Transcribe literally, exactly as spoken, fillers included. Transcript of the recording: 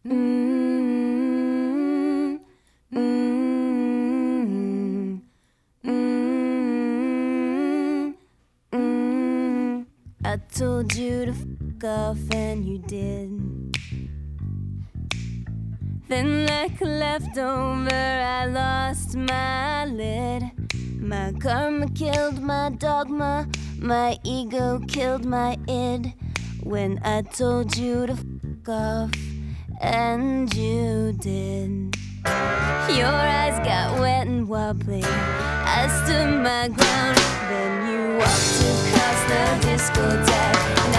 Mm, mm, mm, mm. I told you to fuck off and you did. Then like a leftover I lost my lid. My karma killed my dogma, my ego killed my id. When I told you to fuck off and you did. Your eyes got wet and wobbly, I stood my ground. Then you walked across the discotheque.